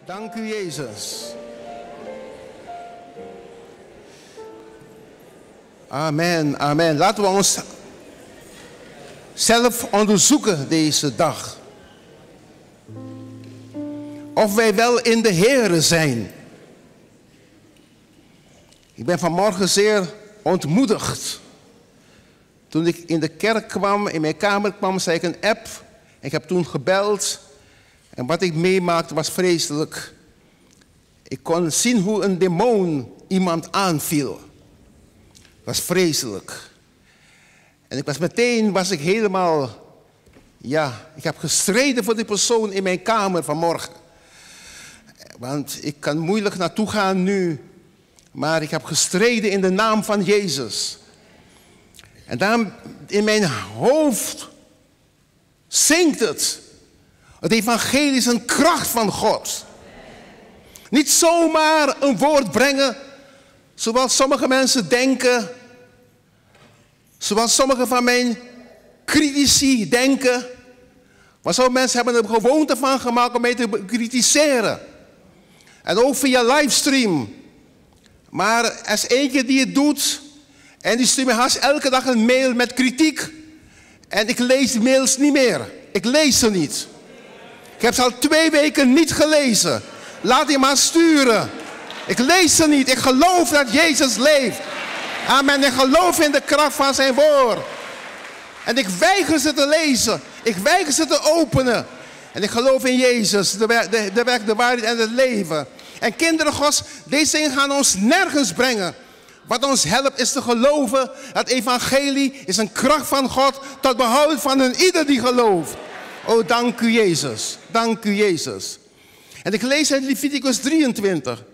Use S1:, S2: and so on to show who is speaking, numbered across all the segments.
S1: Dank u, Jezus. Amen, amen. Laten we ons zelf onderzoeken deze dag. Of wij wel in de Heere zijn. Ik ben vanmorgen zeer ontmoedigd. Toen ik in de kerk kwam, in mijn kamer kwam, zei ik een app. Ik heb toen gebeld. En wat ik meemaakte was vreselijk. Ik kon zien hoe een demon iemand aanviel. Het was vreselijk. En was ik helemaal, ik heb gestreden voor die persoon in mijn kamer vanmorgen. Want ik kan moeilijk naartoe gaan nu. Maar ik heb gestreden in de naam van Jezus. En dan in mijn hoofd zingt het. Het evangelie is een kracht van God. Niet zomaar een woord brengen, zoals sommige mensen denken. Zoals sommige van mijn critici denken. Maar sommige mensen hebben er een gewoonte van gemaakt om mij te kritiseren. En ook via livestream. Maar er is eentje die het doet. En die stuurt me haast elke dag een mail met kritiek. En ik lees de mails niet meer. Ik lees ze niet. Ik heb ze al 2 weken niet gelezen. Laat die maar sturen. Ik lees ze niet. Ik geloof dat Jezus leeft. Amen. Ik geloof in de kracht van zijn woord. En ik weiger ze te lezen. Ik weiger ze te openen. En ik geloof in Jezus, de weg, de waarheid en het leven. En kinderen Gods, deze dingen gaan ons nergens brengen. Wat ons helpt is te geloven dat evangelie is een kracht van God tot behoud van een ieder die gelooft. Oh, dank u Jezus. Dank u Jezus. En ik lees uit Leviticus 23.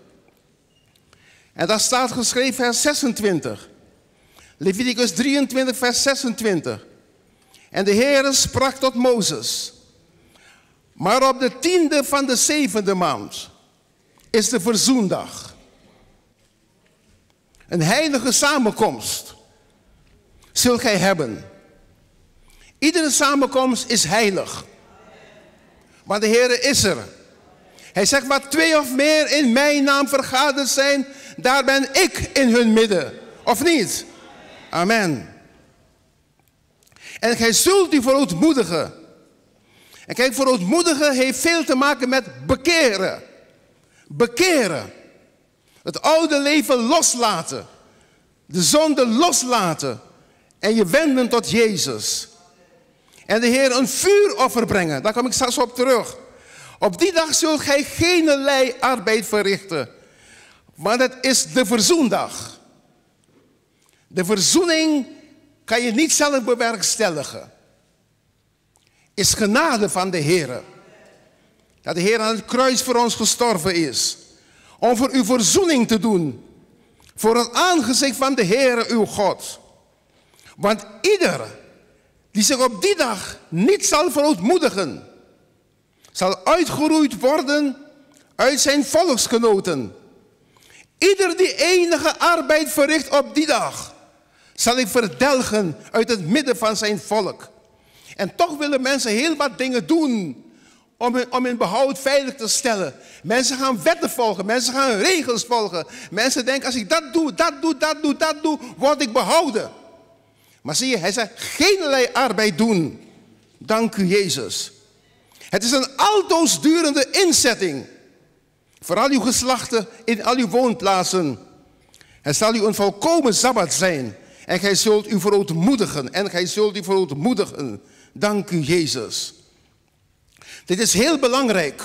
S1: En daar staat geschreven vers 26. Leviticus 23 vers 26. En de Heere sprak tot Mozes. Maar op de 10e van de 7e maand is de verzoendag. Een heilige samenkomst zult gij hebben. Iedere samenkomst is heilig. Want de Heere is er. Hij zegt, waar 2 of meer in mijn naam vergaderd zijn, daar ben ik in hun midden. Of niet? Amen. En gij zult u verootmoedigen. En kijk, verootmoedigen heeft veel te maken met bekeren. Bekeren. Het oude leven loslaten. De zonde loslaten. En je wenden tot Jezus. En de Heer een vuuroffer brengen. Daar kom ik straks op terug. Op die dag zult gij geenerlei arbeid verrichten. Want het is de verzoendag. De verzoening kan je niet zelf bewerkstelligen. Is genade van de Heer. Dat de Heer aan het kruis voor ons gestorven is. Om voor u verzoening te doen. Voor het aangezicht van de Heer uw God. Want ieder die zich op die dag niet zal verootmoedigen, zal uitgeroeid worden uit zijn volksgenoten. Ieder die enige arbeid verricht op die dag, zal ik verdelgen uit het midden van zijn volk. En toch willen mensen heel wat dingen doen om hun behoud veilig te stellen. Mensen gaan wetten volgen, mensen gaan regels volgen. Mensen denken, als ik dat doe, word ik behouden. Maar zie je, hij zegt, geenerlei arbeid doen. Dank u Jezus. Het is een altoos durende inzetting. Voor al uw geslachten in al uw woonplaatsen. Het zal u een volkomen sabbat zijn. En gij zult u verootmoedigen. Dank u Jezus. Dit is heel belangrijk.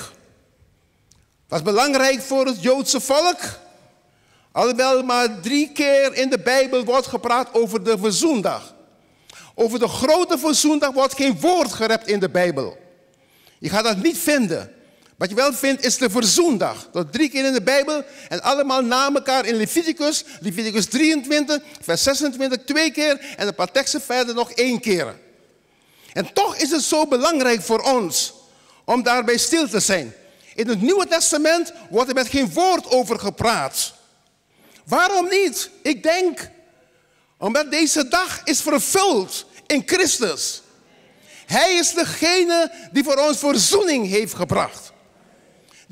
S1: Wat is belangrijk voor het Joodse volk? Alhoewel maar 3 keer in de Bijbel wordt gepraat over de verzoendag. Over de grote verzoendag wordt geen woord gerept in de Bijbel. Je gaat dat niet vinden. Wat je wel vindt is de verzoendag. Dat 3 keer in de Bijbel en allemaal na elkaar in Leviticus. Leviticus 23, vers 26 2 keer en een paar teksten verder nog 1 keer. En toch is het zo belangrijk voor ons om daarbij stil te zijn. In het Nieuwe Testament wordt er met geen woord over gepraat. Waarom niet? Ik denk, omdat deze dag is vervuld in Christus. Hij is degene die voor ons verzoening heeft gebracht.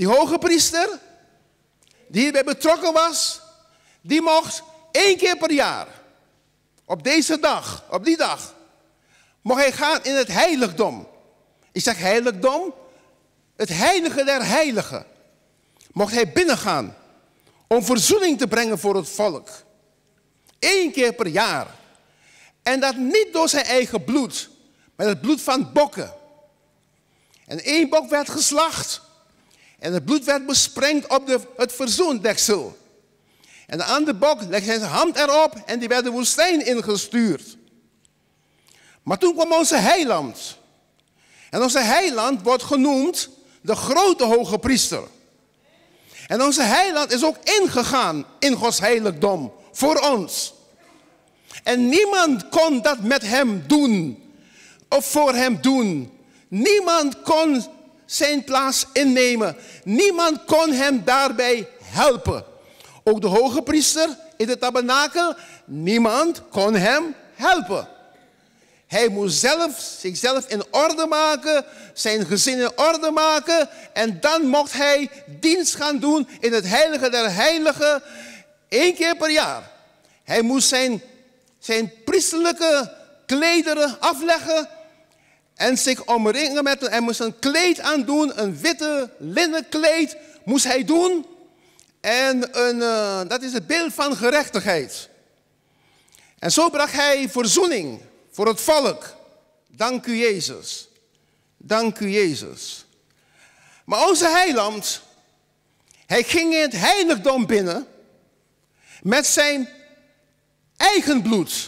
S1: Die hoge priester, die hierbij betrokken was, die mocht 1 keer per jaar, op deze dag, op die dag, mocht hij gaan in het heiligdom. Ik zeg heiligdom, het heilige der heiligen. Mocht hij binnengaan om verzoening te brengen voor het volk. 1 keer per jaar. En dat niet door zijn eigen bloed, maar het bloed van bokken. En 1 bok werd geslacht. En het bloed werd besprengd op het verzoendeksel. En de andere bok legde zijn hand erop en die werd de woestijn ingestuurd. Maar toen kwam onze heiland. En onze heiland wordt genoemd de grote hoge priester. En onze heiland is ook ingegaan in Gods heiligdom voor ons. En niemand kon dat met hem doen of voor hem doen. Niemand kon zijn plaats innemen. Niemand kon hem daarbij helpen. Ook de hoge priester in de tabernakel, niemand kon hem helpen. Hij moest zichzelf in orde maken, zijn gezin in orde maken. En dan mocht hij dienst gaan doen in het heilige der heiligen 1 keer per jaar. Hij moest zijn priesterlijke klederen afleggen en zich omringen met hij moest een kleed aandoen, een witte linnen kleed moest hij doen. En dat is het beeld van gerechtigheid. En zo bracht hij verzoening voor het volk. Dank u, Jezus. Dank u, Jezus. Maar onze heiland, hij ging in het heiligdom binnen met zijn eigen bloed.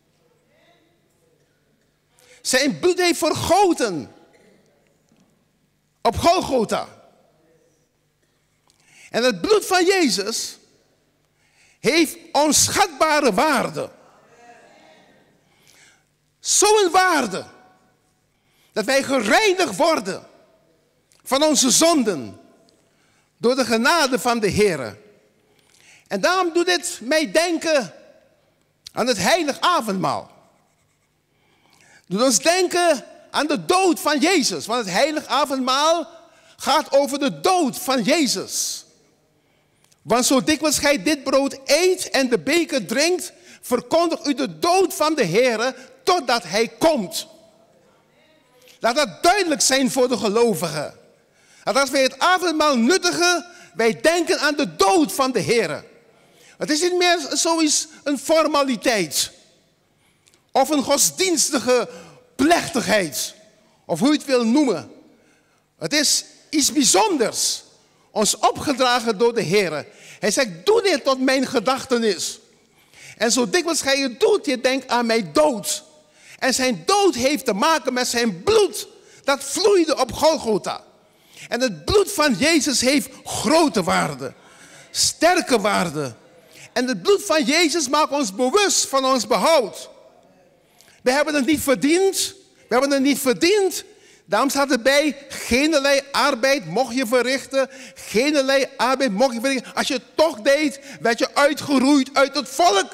S1: Zijn bloed heeft vergoten op Golgotha. En het bloed van Jezus heeft onschatbare waarde. Zo'n waarde dat wij gereinigd worden van onze zonden door de genade van de Heer. En daarom doet dit mij denken aan het heilig avondmaal. Doet ons denken aan de dood van Jezus. Want het heilig avondmaal gaat over de dood van Jezus. Want zo dikwijls gij dit brood eet en de beker drinkt, verkondigt u de dood van de Heer totdat hij komt. Laat dat duidelijk zijn voor de gelovigen. Dat als wij het avondmaal nuttigen, wij denken aan de dood van de Heer. Het is niet meer zoiets een formaliteit. Of een godsdienstige plechtigheid. Of hoe je het wil noemen. Het is iets bijzonders. Ons opgedragen door de Heer. Hij zegt, doe dit tot mijn gedachtenis. En zo dikwijls gij het doet, je denkt aan mijn dood. En zijn dood heeft te maken met zijn bloed. Dat vloeide op Golgotha. En het bloed van Jezus heeft grote waarde. Sterke waarde. En het bloed van Jezus maakt ons bewust van ons behoud. We hebben het niet verdiend. We hebben het niet verdiend. Daarom staat erbij, geenerlei arbeid mocht je verrichten. Geenerlei arbeid mocht je verrichten. Als je het toch deed, werd je uitgeroeid uit het volk.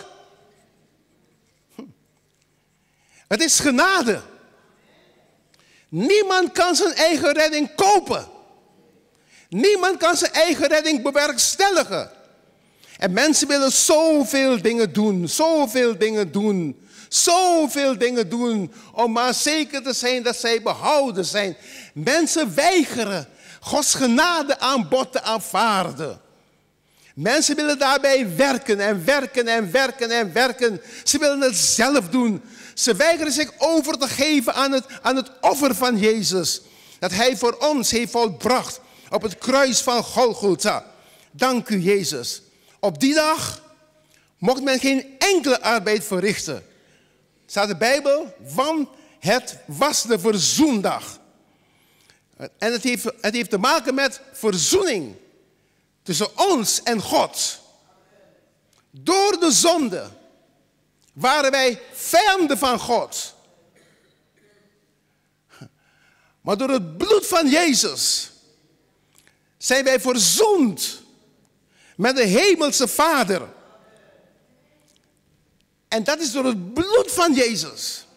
S1: Het is genade. Niemand kan zijn eigen redding kopen. Niemand kan zijn eigen redding bewerkstelligen. En mensen willen zoveel dingen doen, zoveel dingen doen. Zoveel dingen doen om maar zeker te zijn dat zij behouden zijn. Mensen weigeren Gods genade aanbod te aanvaarden. Mensen willen daarbij werken en werken en werken en werken. Ze willen het zelf doen. Ze weigeren zich over te geven aan het offer van Jezus. Dat hij voor ons heeft volbracht op het kruis van Golgotha. Dank u, Jezus. Op die dag mocht men geen enkele arbeid verrichten. Staat de Bijbel, want het was de verzoendag. En het heeft te maken met verzoening tussen ons en God. Door de zonde waren wij vijanden van God. Maar door het bloed van Jezus zijn wij verzoend met de hemelse Vader. En dat is door het bloed van Jezus.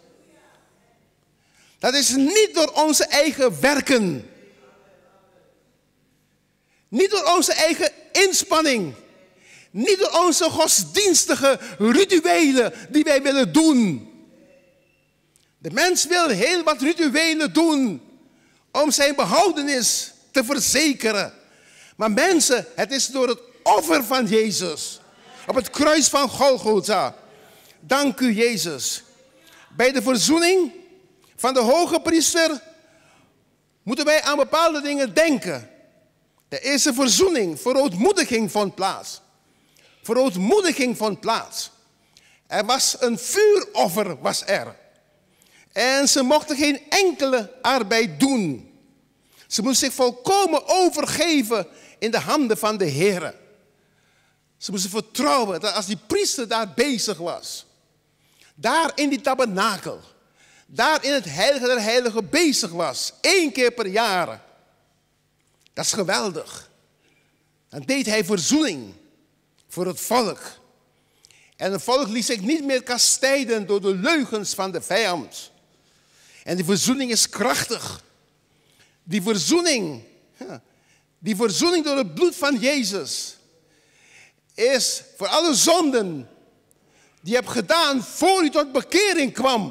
S1: Dat is niet door onze eigen werken. Niet door onze eigen inspanning. Niet door onze godsdienstige rituelen die wij willen doen. De mens wil heel wat rituelen doen om zijn behoudenis te verzekeren. Maar mensen, het is door het offer van Jezus op het kruis van Golgotha. Dank u, Jezus. Bij de verzoening van de hoge priester moeten wij aan bepaalde dingen denken. De eerste verzoening, verootmoediging vond plaats. Verootmoediging vond plaats. Er was een vuuroffer, was er. En ze mochten geen enkele arbeid doen. Ze moesten zich volkomen overgeven in de handen van de Heer. Ze moesten vertrouwen dat als die priester daar bezig was, daar in die tabernakel, daar in het heilige der heiligen bezig was, 1 keer per jaar. Dat is geweldig. Dan deed hij verzoening voor het volk. En het volk liet zich niet meer kastijden door de leugens van de vijand. En die verzoening is krachtig. Die verzoening door het bloed van Jezus is voor alle zonden die je hebt gedaan voor u tot bekering kwam.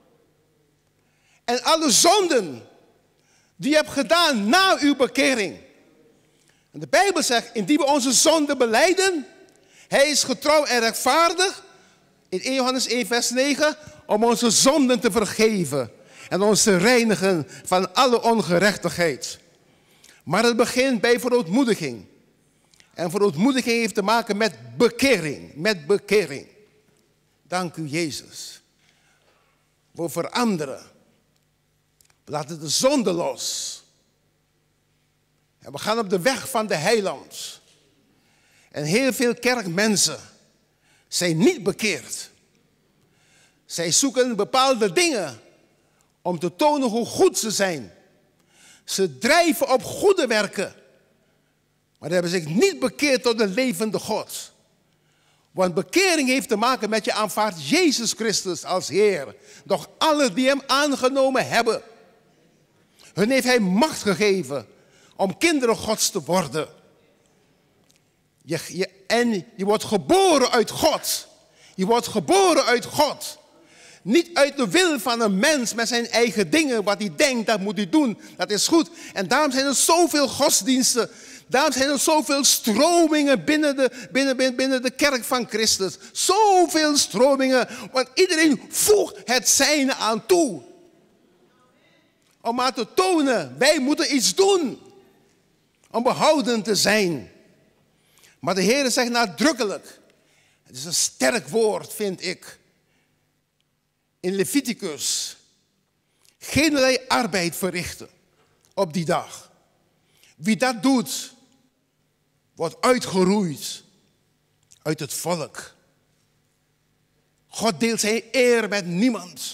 S1: En alle zonden die je hebt gedaan na uw bekering. En de Bijbel zegt, indien we onze zonden belijden, hij is getrouw en rechtvaardig, in 1 Johannes 1 vers 9, om onze zonden te vergeven en ons te reinigen van alle ongerechtigheid. Maar het begint bij verootmoediging. En verootmoediging heeft te maken met bekering. Met bekering. Dank u, Jezus. We veranderen. We laten de zonde los. En we gaan op de weg van de heiland. En heel veel kerkmensen zijn niet bekeerd. Zij zoeken bepaalde dingen om te tonen hoe goed ze zijn. Ze drijven op goede werken. Maar ze hebben zich niet bekeerd tot de levende God. Want bekering heeft te maken met je aanvaardt Jezus Christus als Heer. Doch alle die hem aangenomen hebben, hun heeft hij macht gegeven om kinderen Gods te worden. En je wordt geboren uit God. Je wordt geboren uit God. Niet uit de wil van een mens met zijn eigen dingen. Wat hij denkt, dat moet hij doen. Dat is goed. En daarom zijn er zoveel godsdiensten. Daarom zijn er zoveel stromingen binnen de kerk van Christus. Zoveel stromingen. Want iedereen voegt het zijne aan toe. Om maar te tonen, wij moeten iets doen. Om behouden te zijn. Maar de Heer zegt nadrukkelijk. Het is een sterk woord, vind ik. In Leviticus. Geen arbeid verrichten op die dag. Wie dat doet, wordt uitgeroeid uit het volk. God deelt zijn eer met niemand.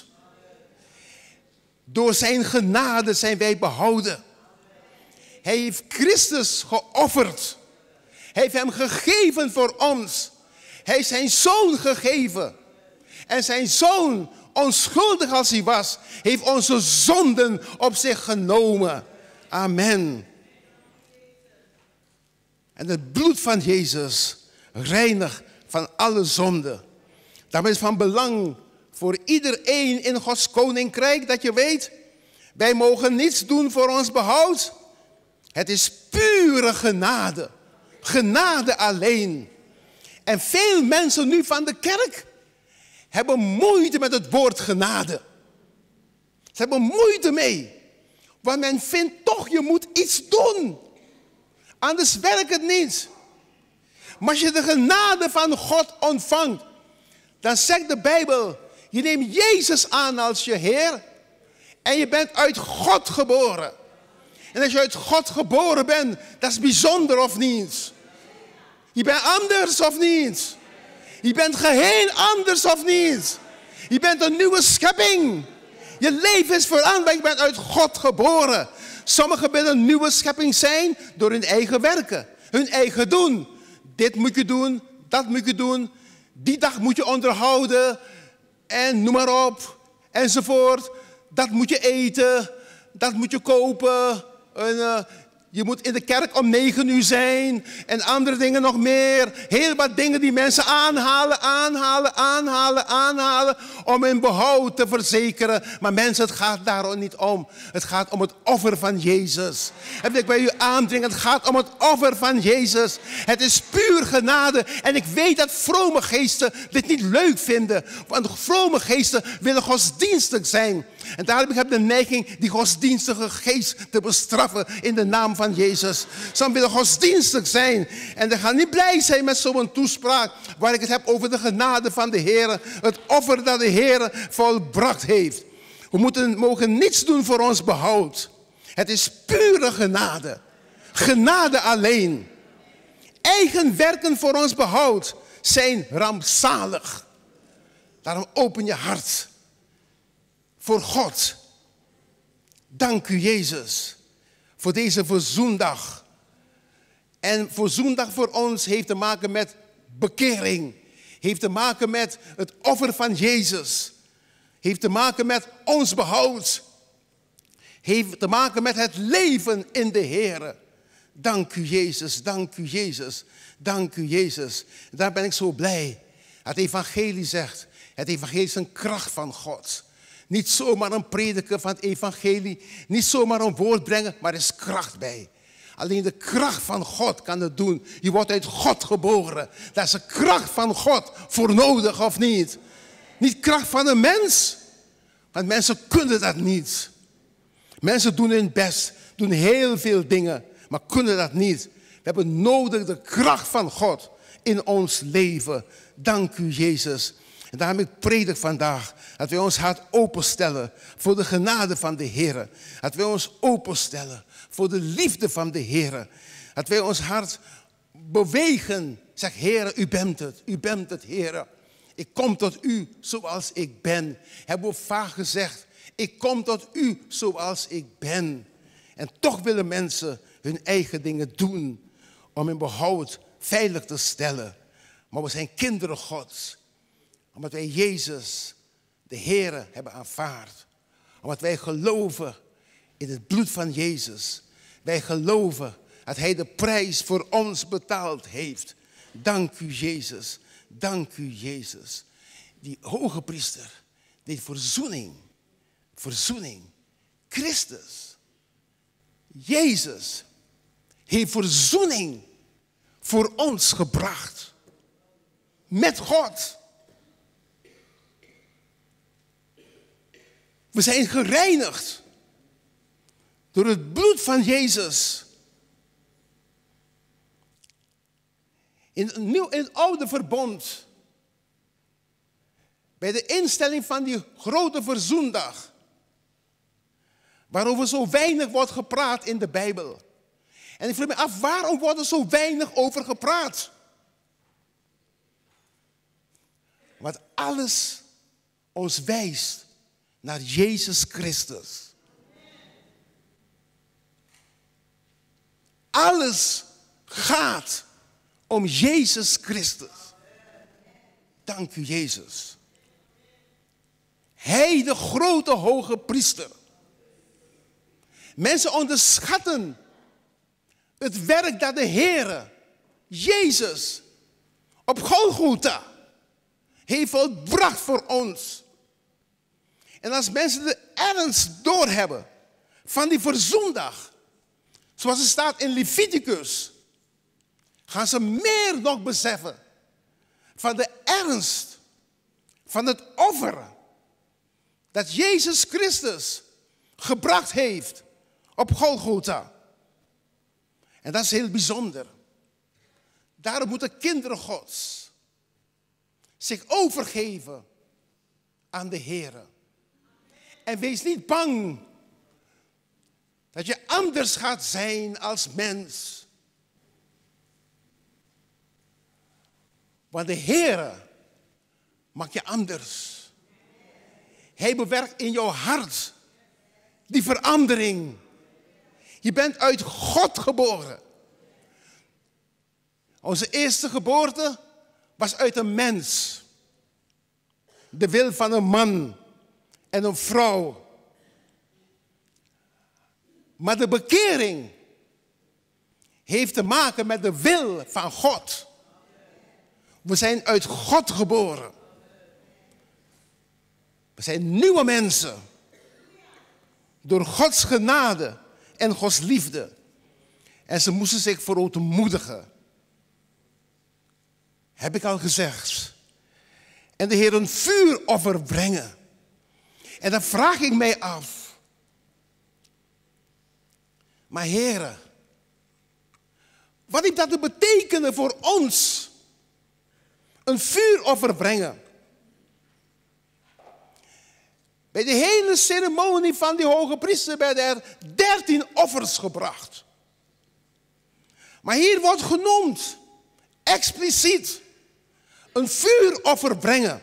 S1: Door zijn genade zijn wij behouden. Hij heeft Christus geofferd. Hij heeft hem gegeven voor ons. Hij heeft zijn zoon gegeven. En zijn zoon, onschuldig als hij was, heeft onze zonden op zich genomen. Amen. En het bloed van Jezus reinigt van alle zonden. Daarom is het van belang voor iedereen in Gods koninkrijk dat je weet, wij mogen niets doen voor ons behoud. Het is pure genade. Genade alleen. En veel mensen nu van de kerk hebben moeite met het woord genade. Ze hebben moeite mee. Want men vindt toch, je moet iets doen. Anders werkt het niet. Maar als je de genade van God ontvangt, dan zegt de Bijbel, je neemt Jezus aan als je Heer en je bent uit God geboren. En als je uit God geboren bent, dat is bijzonder of niet? Je bent anders of niet? Je bent geheel anders of niet? Je bent een nieuwe schepping. Je leven is veranderd, je bent uit God geboren. Sommigen willen een nieuwe schepping zijn door hun eigen werken. Hun eigen doen. Dit moet je doen, dat moet je doen. Die dag moet je onderhouden. En noem maar op. Enzovoort. Dat moet je eten. Dat moet je kopen. Je moet in de kerk om 9 uur zijn en andere dingen nog meer. Heel wat dingen die mensen aanhalen om hun behoud te verzekeren. Maar mensen, het gaat daar niet om. Het gaat om het offer van Jezus. En wil ik bij u aandringen, het gaat om het offer van Jezus. Het is puur genade. En ik weet dat vrome geesten dit niet leuk vinden. Want vrome geesten willen godsdienstig zijn. En daarom heb ik de neiging die godsdienstige geest te bestraffen in de naam van Jezus. Sommigen willen godsdienstig zijn. En ze gaan niet blij zijn met zo'n toespraak waar ik het heb over de genade van de Heer. Het offer dat de Heer volbracht heeft. We mogen niets doen voor ons behoud. Het is pure genade. Genade alleen. Eigen werken voor ons behoud zijn rampzalig. Daarom open je hart voor God. Dank u Jezus voor deze verzoendag. En verzoendag voor ons heeft te maken met bekering. Heeft te maken met het offer van Jezus. Heeft te maken met ons behoud. Heeft te maken met het leven in de Heer. Dank u Jezus, dank u Jezus, dank u Jezus. Daar ben ik zo blij. Het evangelie zegt, het evangelie is een kracht van God. Niet zomaar een prediker van het evangelie. Niet zomaar een woord brengen, maar er is kracht bij. Alleen de kracht van God kan het doen. Je wordt uit God geboren. Daar is de kracht van God voor nodig, of niet? Niet kracht van een mens. Want mensen kunnen dat niet. Mensen doen hun best. Doen heel veel dingen. Maar kunnen dat niet. We hebben nodig de kracht van God in ons leven. Dank u Jezus. En daarom ik predik vandaag. Dat wij ons hart openstellen voor de genade van de Heer. Dat wij ons openstellen voor de liefde van de Heer. Dat wij ons hart bewegen. Zeg Heer, u bent het Heer. Ik kom tot u zoals ik ben. Hebben we vaak gezegd. Ik kom tot u zoals ik ben. En toch willen mensen hun eigen dingen doen. Om hun behoud veilig te stellen. Maar we zijn kinderen Gods. Omdat wij Jezus, de Heer, hebben aanvaard. Omdat wij geloven in het bloed van Jezus. Wij geloven dat Hij de prijs voor ons betaald heeft. Dank u Jezus. Dank u Jezus. Die hoge priester deed verzoening. Verzoening. Christus. Jezus heeft verzoening voor ons gebracht. Met God. We zijn gereinigd door het bloed van Jezus. In het oude verbond, bij de instelling van die grote verzoendag, waarover zo weinig wordt gepraat in de Bijbel. En ik vraag me af, waarom wordt er zo weinig over gepraat? Want alles ons wijst naar Jezus Christus. Alles gaat om Jezus Christus. Dank u Jezus. Hij, de grote hoge priester. Mensen onderschatten het werk dat de Heer, Jezus, op Golgotha heeft volbracht voor ons. En als mensen de ernst doorhebben van die verzoendag, zoals het staat in Leviticus, gaan ze meer nog beseffen van de ernst van het offer dat Jezus Christus gebracht heeft op Golgotha. En dat is heel bijzonder. Daarom moeten kinderen Gods zich overgeven aan de Heer. En wees niet bang dat je anders gaat zijn als mens. Want de Heer maakt je anders. Hij bewerkt in jouw hart die verandering. Je bent uit God geboren. Onze eerste geboorte was uit een mens. De wil van een man en een vrouw. Maar de bekering heeft te maken met de wil van God. We zijn uit God geboren. We zijn nieuwe mensen. Door Gods genade en Gods liefde. En ze moesten zich verootmoedigen. Heb ik al gezegd. En de Heer een vuuroffer brengen. En dan vraag ik mij af. Maar Heere, wat heeft dat te betekenen voor ons? Een vuuroffer brengen. Bij de hele ceremonie van die hoge priester werden er 13 offers gebracht. Maar hier wordt genoemd, expliciet, een vuuroffer brengen.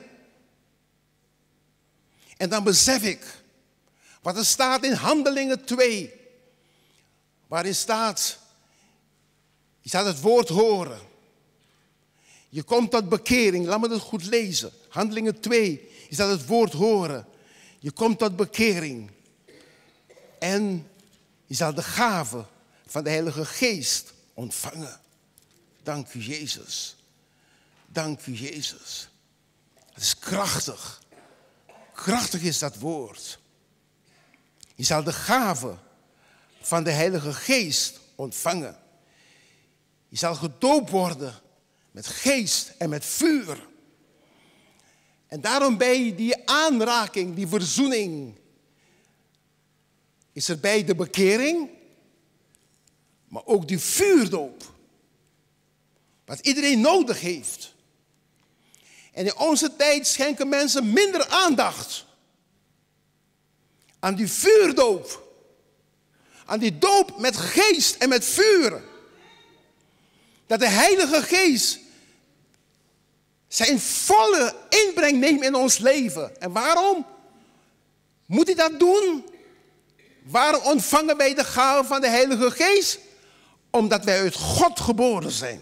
S1: En dan besef ik wat er staat in Handelingen 2. Waarin staat, je gaat het woord horen. Je komt tot bekering, laat me dat goed lezen. Handelingen 2, je gaat het woord horen. Je komt tot bekering. En je zal de gave van de Heilige Geest ontvangen. Dank u, Jezus. Dank u, Jezus. Het is krachtig. Krachtig is dat woord. Je zal de gave van de Heilige Geest ontvangen. Je zal gedoopt worden met geest en met vuur. En daarom bij die aanraking, die verzoening, is er bij de bekering, maar ook die vuurdoop. Wat iedereen nodig heeft. En in onze tijd schenken mensen minder aandacht aan die vuurdoop. Aan die doop met geest en met vuur. Dat de Heilige Geest zijn volle inbreng neemt in ons leven. En waarom moet hij dat doen? Waarom ontvangen wij de gave van de Heilige Geest? Omdat wij uit God geboren zijn.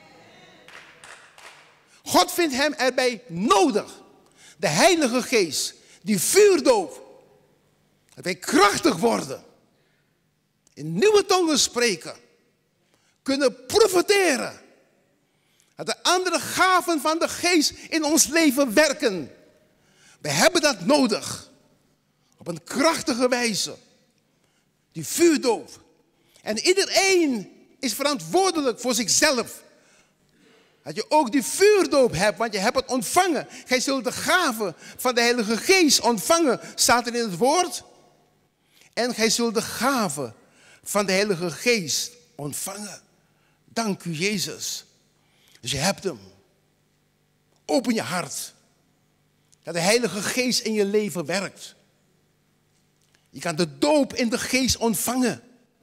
S1: God vindt hem erbij nodig. De Heilige Geest, die vuurdoop. Dat wij krachtig worden. In nieuwe tongen spreken. Kunnen profiteren. Dat de andere gaven van de Geest in ons leven werken. We hebben dat nodig. Op een krachtige wijze. Die vuurdoop. En iedereen is verantwoordelijk voor zichzelf. Dat je ook die vuurdoop hebt, want je hebt het ontvangen. Gij zult de gave van de Heilige Geest ontvangen, staat er in het woord. En gij zult de gave van de Heilige Geest ontvangen. Dank u, Jezus. Dus je hebt hem. Open je hart. Dat de Heilige Geest in je leven werkt. Je kan de doop in de Geest ontvangen.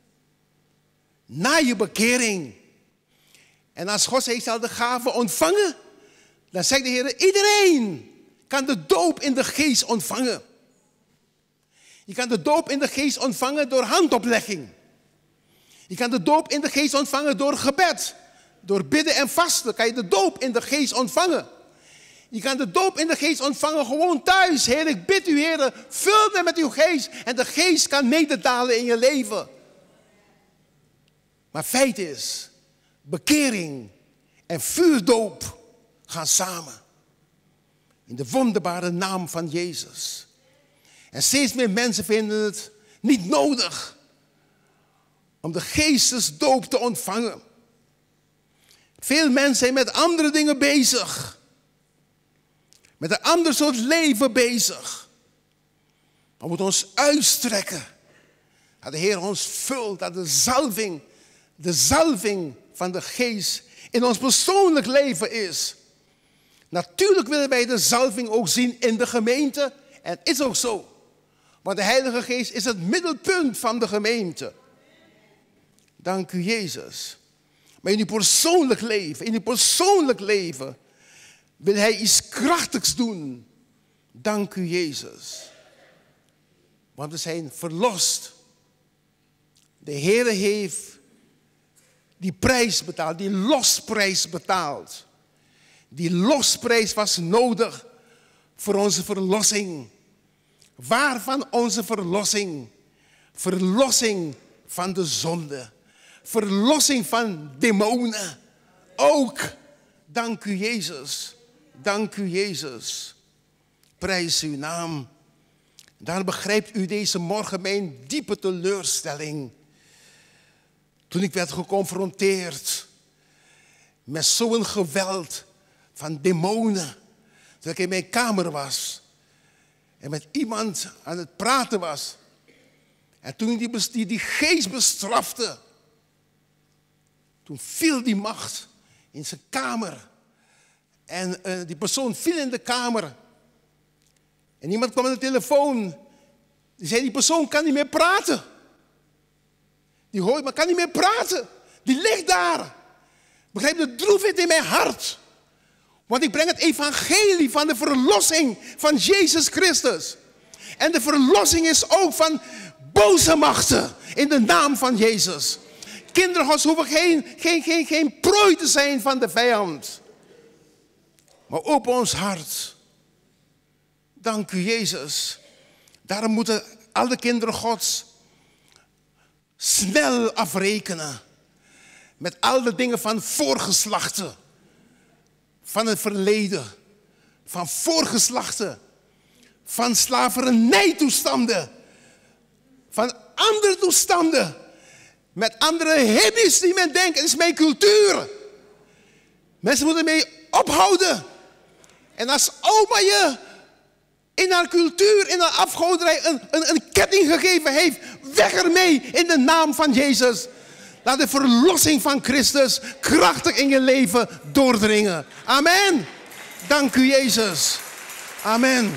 S1: Na je bekering. En als God zegt, zal de gave ontvangen. Dan zegt de Heer, iedereen kan de doop in de Geest ontvangen. Je kan de doop in de Geest ontvangen door handoplegging. Je kan de doop in de Geest ontvangen door gebed. Door bidden en vasten kan je de doop in de Geest ontvangen. Je kan de doop in de Geest ontvangen gewoon thuis. Heer, ik bid u, Heer, vul me met uw Geest. En de Geest kan nederdalen in je leven. Maar feit is, bekering en vuurdoop gaan samen. In de wonderbare naam van Jezus. En steeds meer mensen vinden het niet nodig om de geestesdoop te ontvangen. Veel mensen zijn met andere dingen bezig. Met een ander soort leven bezig. We moeten ons uitstrekken. Dat de Heer ons vult, dat de zalving van de Geest in ons persoonlijk leven is. Natuurlijk willen wij de zalving ook zien in de gemeente. En het is ook zo. Want de Heilige Geest is het middelpunt van de gemeente. Dank u, Jezus. Maar in uw persoonlijk leven wil Hij iets krachtigs doen. Dank u, Jezus. Want we zijn verlost. De Heer heeft die prijs betaald, die losprijs betaald. Die losprijs was nodig voor onze verlossing. Waarvan onze verlossing? Verlossing van de zonde. verlossing van demonen. Ook. Dank u, Jezus. Dank u, Jezus. Prijs uw naam. Daar begrijpt u deze morgen mijn diepe teleurstelling. Toen ik werd geconfronteerd met zo'n geweld van demonen. Toen ik in mijn kamer was en met iemand aan het praten was. En toen ik die geest bestrafte, toen viel die macht in zijn kamer. En die persoon viel in de kamer. En iemand kwam aan de telefoon. Die zei, die persoon kan niet meer praten. Die hoort, maar kan niet meer praten. Die ligt daar. Begrijp de droefheid in mijn hart. Want ik breng het evangelie van de verlossing van Jezus Christus. En de verlossing is ook van boze machten in de naam van Jezus. Kinderen Gods hoeven geen prooi te zijn van de vijand. Maar open ons hart. Dank u, Jezus. Daarom moeten alle kinderen Gods snel afrekenen met al de dingen van voorgeslachten, van het verleden, van voorgeslachten, van slavernijtoestanden, van andere toestanden, met andere hippies die men denkt, het is mijn cultuur. Mensen moeten mee ophouden. En als oma je in haar cultuur, in haar afgoderij een ketting gegeven heeft, weg ermee in de naam van Jezus. Laat de verlossing van Christus krachtig in je leven doordringen. Amen. Dank u, Jezus. Amen.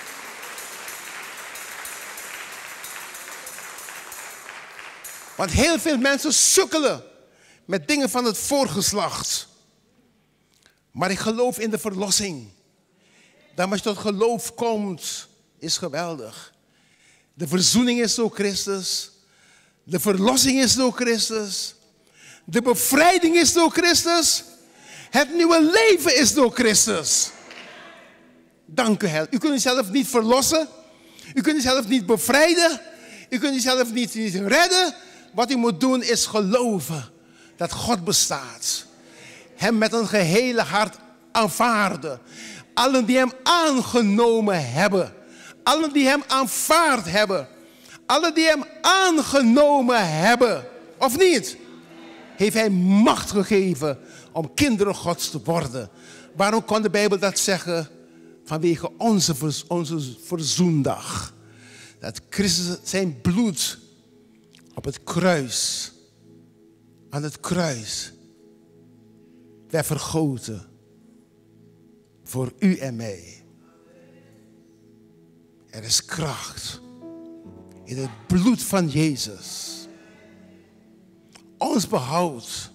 S1: Want heel veel mensen sukkelen met dingen van het voorgeslacht. Maar ik geloof in de verlossing. Dat als je tot geloof komt, is geweldig. De verzoening is door Christus. De verlossing is door Christus. De bevrijding is door Christus. Het nieuwe leven is door Christus. Dank u, Heer. U kunt uzelf niet verlossen. U kunt uzelf niet bevrijden. U kunt uzelf niet redden. Wat u moet doen is geloven dat God bestaat. Hem met een gehele hart aanvaarden. Allen die hem aangenomen hebben. Allen die hem aanvaard hebben. Allen die hem aangenomen hebben. Of niet? Heeft hij macht gegeven om kinderen Gods te worden. Waarom kon de Bijbel dat zeggen? Vanwege onze verzoendag. Dat Christus zijn bloed op het kruis, aan het kruis, werd vergoten voor u en mij. Er is kracht in het bloed van Jezus. Ons behoud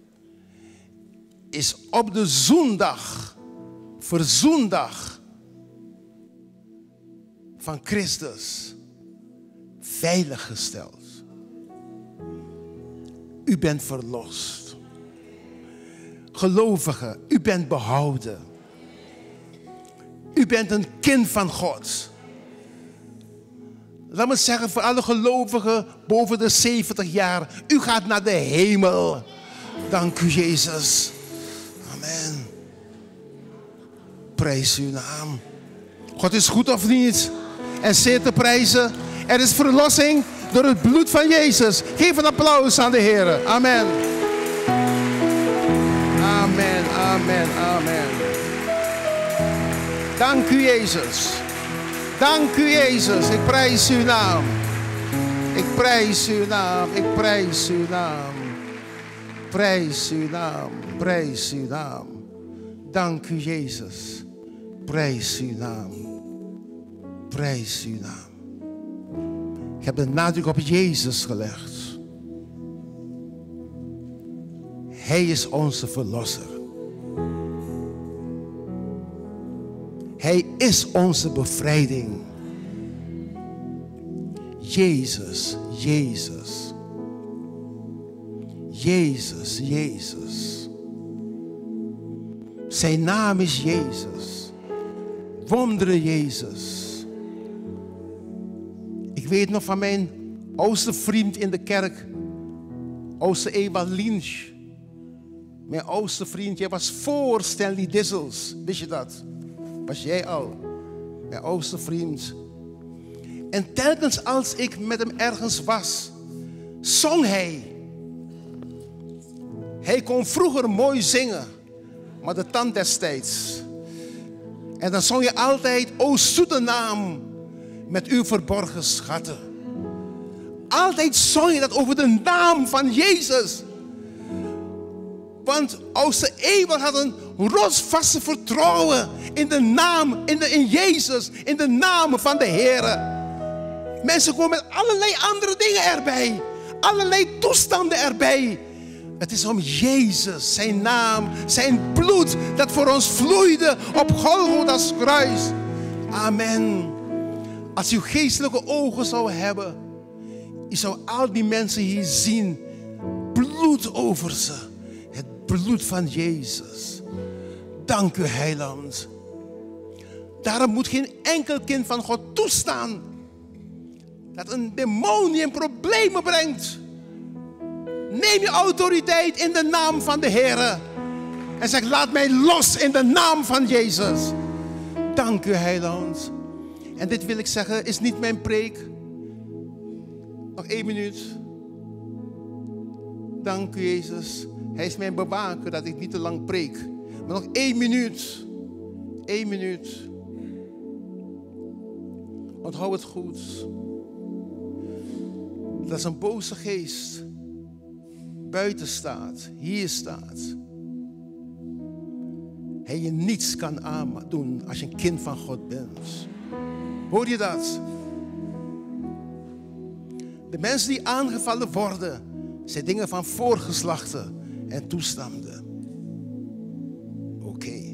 S1: is op de zondag, verzoendag van Christus veiliggesteld. U bent verlost. Gelovigen, u bent behouden. U bent een kind van God. Laat me zeggen voor alle gelovigen boven de 70 jaar. U gaat naar de hemel. Dank u, Jezus. Amen. Prijs uw naam. God is goed of niet? En zeer te prijzen. Er is verlossing door het bloed van Jezus. Geef een applaus aan de Heer. Amen. Amen, amen, amen. Dank u, Jezus. Dank u, Jezus. Ik prijs uw naam. Ik prijs uw naam. Ik prijs uw naam. Prijs uw naam. Prijs uw naam. Dank u, Jezus. Prijs uw naam. Prijs uw naam. Ik heb de nadruk op Jezus gelegd. Hij is onze verlosser. Hij is onze bevrijding. Jezus, Jezus. Jezus, Jezus. Zijn naam is Jezus. Wonderen Jezus. Ik weet nog van mijn oudste vriend in de kerk. Oudste Eva Lynch. Mijn oudste vriend. Jij was voor Stanley Dissels. Wist je dat? Was jij al. Mijn oudste vriend. En telkens als ik met hem ergens was, zong hij. Hij kon vroeger mooi zingen. Maar de tand destijds. En dan zong je altijd, o zoete naam, met uw verborgen schatten. Altijd zong je dat over de naam van Jezus. Want oudste Eva had een rotsvaste vertrouwen in de naam, in Jezus, in de naam van de Heer. Mensen komen met allerlei andere dingen erbij. Allerlei toestanden erbij. Het is om Jezus, zijn naam, zijn bloed dat voor ons vloeide op Golgotha's kruis. Amen. Als u geestelijke ogen zou hebben, u zou al die mensen hier zien. Bloed over ze. Het bloed van Jezus. Dank u, Heiland. Daarom moet geen enkel kind van God toestaan dat een demon je in problemen brengt. Neem je autoriteit in de naam van de Heer. En zeg, laat mij los in de naam van Jezus. Dank u, Heiland. En dit wil ik zeggen, is niet mijn preek. Nog 1 minuut. Dank u, Jezus. Hij is mijn bewaker dat ik niet te lang preek. Maar nog 1 minuut. 1 minuut. Onthoud het goed. Dat is een boze geest. Buiten staat, hier staat. Hij je niets kan aandoen als je een kind van God bent. Hoor je dat? De mensen die aangevallen worden, zijn dingen van voorgeslachten en toestanden. Oké.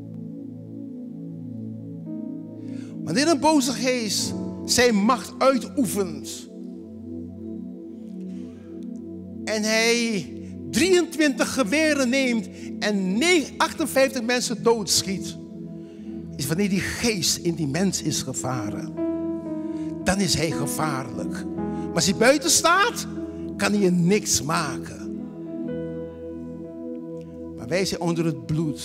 S1: Wanneer een boze geest zijn macht uitoefent en hij 23 geweren neemt en 58 mensen doodschiet, is wanneer die geest in die mens is gevaren. Dan is hij gevaarlijk. Maar als hij buiten staat, kan hij je niks maken. Maar wij zijn onder het bloed.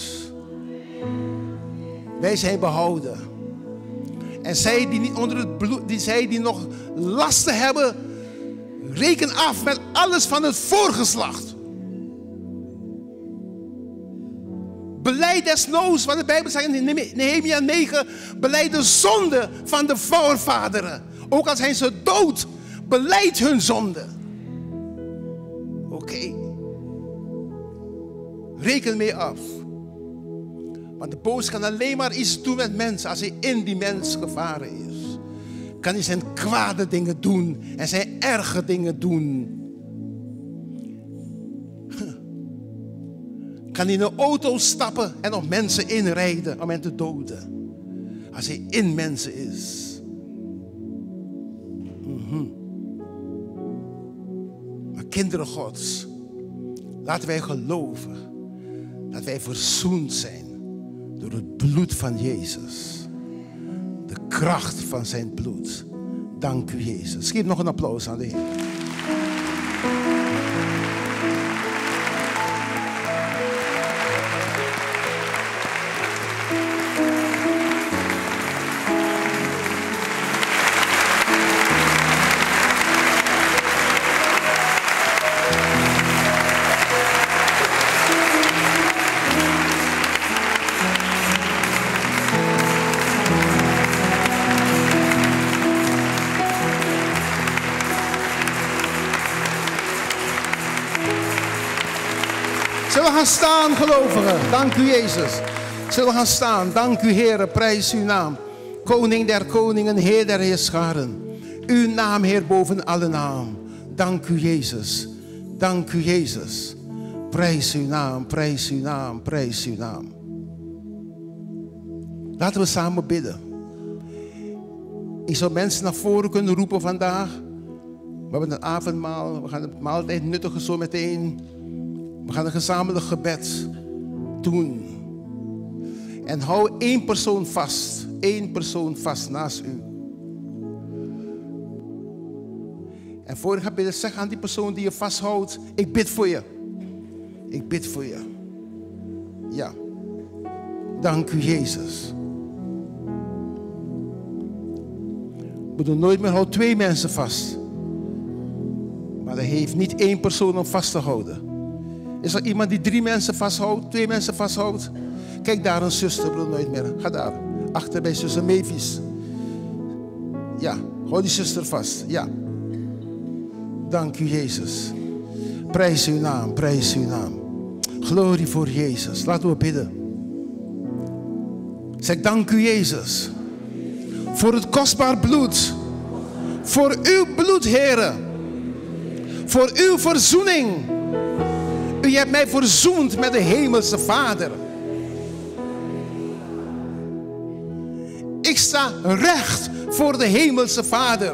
S1: Wij zijn behouden. En zij die niet onder het bloed, zij die nog lasten hebben, reken af met alles van het voorgeslacht. Beleid desnoods, wat de Bijbel zegt in Nehemia 9, beleid de zonde van de voorvaderen. Ook al zijn ze dood, beleid hun zonde. Oké. Reken mee af. Want de boos kan alleen maar iets doen met mensen als hij in die mens gevaren is. Kan hij zijn kwade dingen doen en zijn erge dingen doen. Kan hij in een auto stappen en op mensen inrijden om hen te doden. Als hij in mensen is. Maar kinderen Gods, laten wij geloven dat wij verzoend zijn door het bloed van Jezus. De kracht van zijn bloed. Dank u, Jezus. Geef nog een applaus aan de Heer. Zullen we gaan staan, gelovigen? Dank u, Jezus. Zullen we gaan staan? Dank u, Heer. Prijs uw naam. Koning der koningen, Heer der heerscharen. Uw naam, Heer, boven alle naam. Dank u, Jezus. Dank u, Jezus. Prijs uw naam, prijs uw naam, prijs uw naam. Laten we samen bidden. Ik zou mensen naar voren kunnen roepen vandaag. We hebben een avondmaal. We gaan de maaltijd nuttigen zo meteen. We gaan een gezamenlijk gebed doen. En hou 1 persoon vast. 1 persoon vast naast u. En voor je gaat bidden, zeg aan die persoon die je vasthoudt, ik bid voor je. Ik bid voor je. Ja. Dank u, Jezus. We doen nooit meer houdt 2 mensen vast. Maar er heeft niet 1 persoon om vast te houden. Is er iemand die 3 mensen vasthoudt, 2 mensen vasthoudt? Kijk daar een zuster, broeder nooit meer. Ga daar. Achter bij zuster Mavis. Ja, hou die zuster vast. Ja. Dank u, Jezus. Prijs uw naam, prijs uw naam. Glorie voor Jezus. Laten we bidden. Zeg dank u, Jezus. Voor het kostbaar bloed. Voor uw bloed, Heere. Voor uw verzoening. U hebt mij verzoend met de hemelse Vader. Ik sta recht voor de hemelse Vader.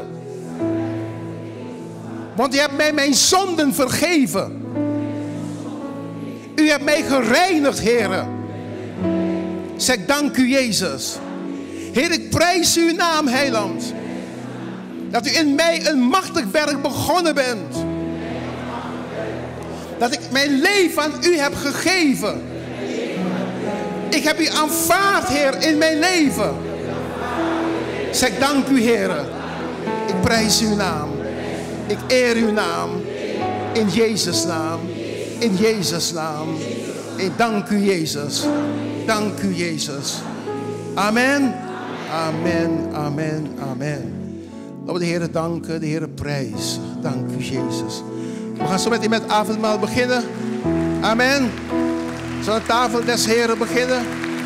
S1: Want u hebt mij mijn zonden vergeven. U hebt mij gereinigd, Heere. Zeg dank u, Jezus. Heer, ik prijs uw naam, Heiland. Dat u in mij een machtig werk begonnen bent. Dat ik mijn leven aan u heb gegeven. Ik heb u aanvaard, Heer, in mijn leven. Zeg dank u, Heer. Ik prijs uw naam. Ik eer uw naam. In Jezus' naam. In Jezus' naam. Ik dank u, Jezus. Dank u, Jezus. Amen. Amen, amen, amen. Laten we de Heer danken, de Heer prijzen. Dank u, Jezus. We gaan zo meteen met het avondmaal beginnen. Amen. Zullen we de tafel des Heren beginnen?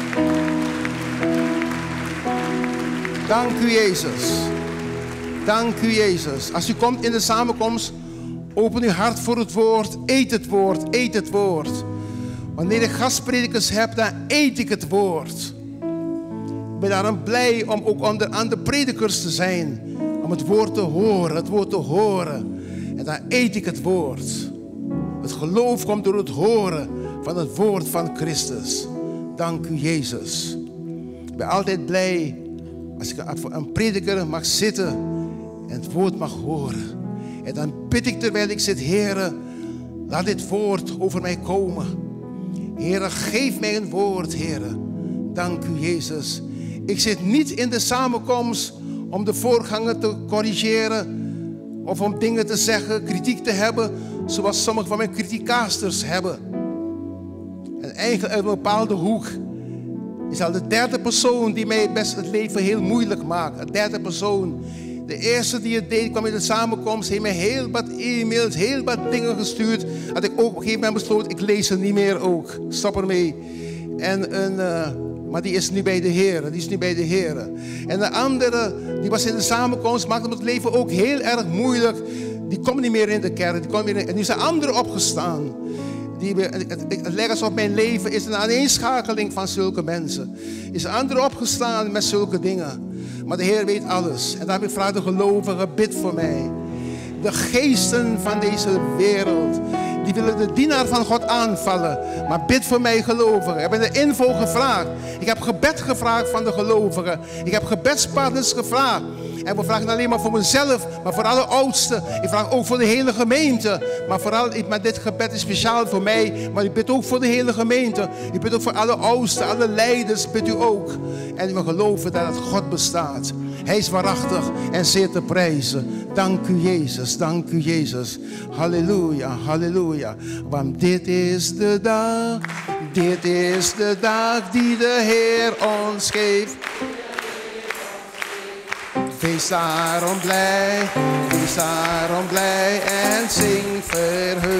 S1: Dank u, Jezus. Dank u, Jezus. Als u komt in de samenkomst, open uw hart voor het woord. Eet het woord, eet het woord. Wanneer ik gastpredikers heb, dan eet ik het woord. Ik ben daarom blij om ook onder aan de predikers te zijn. Om het woord te horen, het woord te horen. En dan eet ik het woord. Het geloof komt door het horen van het woord van Christus. Dank u, Jezus. Ik ben altijd blij als ik voor een prediker mag zitten en het woord mag horen. En dan bid ik terwijl ik zit, Heere, laat dit woord over mij komen. Heere, geef mij een woord, Heere. Dank u, Jezus. Ik zit niet in de samenkomst om de voorganger te corrigeren of om dingen te zeggen, kritiek te hebben, zoals sommige van mijn kritiekasters hebben. En eigenlijk uit een bepaalde hoek is al de 3e persoon die mij best het leven heel moeilijk maakt. De 3e persoon. De eerste die het deed, kwam in de samenkomst, heeft mij heel wat e-mails, heel wat dingen gestuurd. Dat ik ook op een gegeven moment besloot, ik lees er niet meer ook. Stop ermee. Maar die is nu bij de Heer. Die is nu bij de Heer. En de andere, die was in de samenkomst, maakte het leven ook heel erg moeilijk. Die komt niet meer in de kerk. En nu zijn anderen opgestaan. Het lijkt alsof mijn leven is een aaneenschakeling van zulke mensen. Is een ander opgestaan met zulke dingen. Maar de Heer weet alles. En daarom vraagt de gelovige, bid voor mij. De geesten van deze wereld, die willen de dienaar van God aanvallen. Maar bid voor mij, gelovigen. Ik heb in de info gevraagd. Ik heb gebed gevraagd van de gelovigen. Ik heb gebedspartners gevraagd. En we vragen alleen maar voor mezelf, maar voor alle oudsten. Ik vraag ook voor de hele gemeente. Maar dit gebed is speciaal voor mij. Maar ik bid ook voor de hele gemeente. Ik bid ook voor alle oudsten, alle leiders, bid u ook. En we geloven dat het God bestaat. Hij is waarachtig en zeer te prijzen. Dank u, Jezus. Dank u, Jezus. Halleluja, halleluja. Want dit is de dag. Dit is de dag die de Heer ons geeft. Wees daarom blij en zing verheugd.